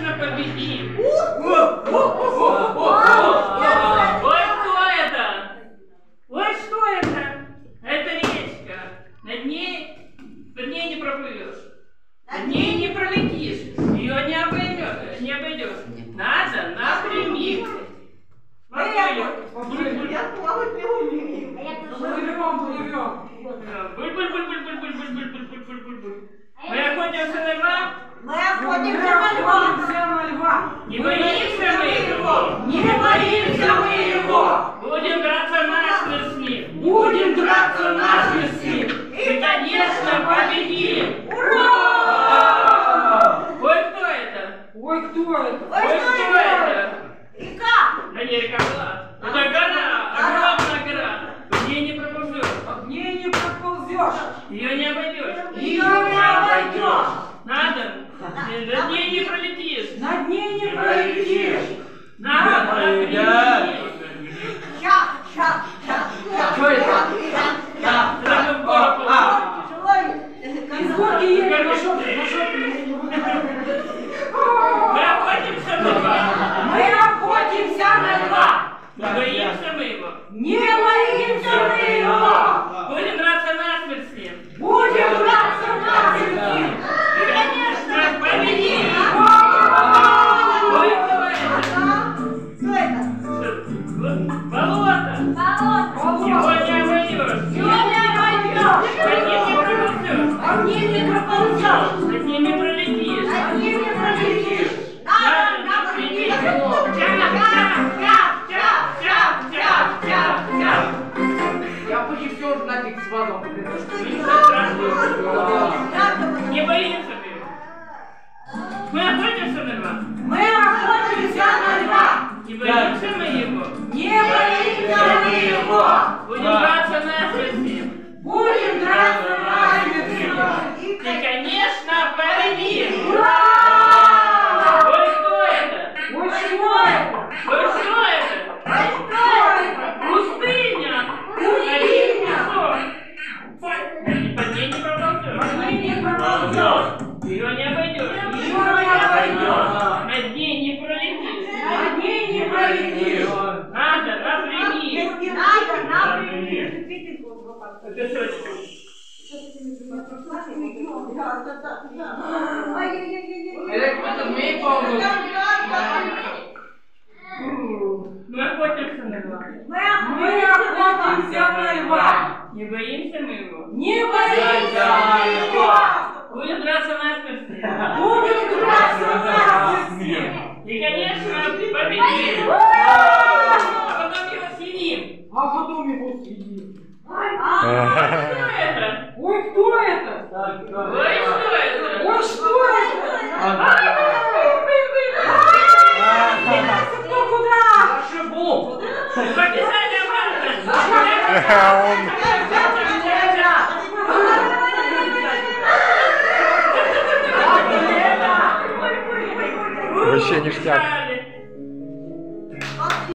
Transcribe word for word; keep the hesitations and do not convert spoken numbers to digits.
конечно, победим. Ой, кто это? Ой, что это? Это речка. Над ней, над ней не проплывешь. Над ней не пролетишь. Ее не обойдешь. Не обойдешь. Надо напрямик. я плавать не умею. Плывем, плывем. Буль-буль-буль-буль-буль-буль-буль-буль-буль-буль-буль. Мы охотимся на льва? Мы охотимся на льва. Не боимся мы его. Не боимся мы его. Будем драться насмерть с ним. Будем драться насмерть с ним. И, конечно, победим. Ура! Ой, кто это? Ой, кто это? Ой, что это? Река. Да не река была. Это гора, огромная гора. В ней не проползешь. В ней не проползешь. Ее не обойдешь. Ее не обойдешь. Надо. Над ней не пролетишь. Над ней не пролетишь. Надо, напрямик. Ща, ща, ща, ща. Что это? ща. Это в гору получится. Из горки едет, пошел ты, пошел Мы охотимся на льва. Мы охотимся на льва. Не боимся мы его. Не боимся мы его. Будем драться насмерть с ним. Будем драться насмерть с ним. И, конечно, победим. Ой, кто это? Что это? Болото. Болото. Его не обойдешь. Его не обойдешь. Над ним не проползешь. А мне не проползешь. Над ним не пролетишь. Над ним не пролетишь. Надо, надо прийти. Я почти все уже нафиг с вазом. Не боимся мы его. Мы охотимся на льва. Мы охотимся на льва. Не боимся мы его. Не боимся мы его. Будем драться насмерть с ним. Будем драться насмерть с ним. И, конечно, победим. Ура! Ой, что это? Ой, что это? Ой, что это? Ой, что это? Пустыня. Пустыня. Под ней не проползешь. Под ней не проползешь. Ее не обойдешь. Ее не обойдешь. Над ней не пролетишь. Над ней не пролетишь. Надо напрямик. Надо напрямик. Это что? Это змей полный. Мы охотимся на льва. Мы охотимся на льва. Не боимся мы его. Не боимся мы его. Будем драться насмерть с ним. Будем драться насмерть с ним. И, конечно, победим. А потом его съедим. А потом его съедим. Что это? Ой, кто это? Ой, что это? Ой, что это? Кто куда? Шибу. Побежали обратно. Вообще ништяк.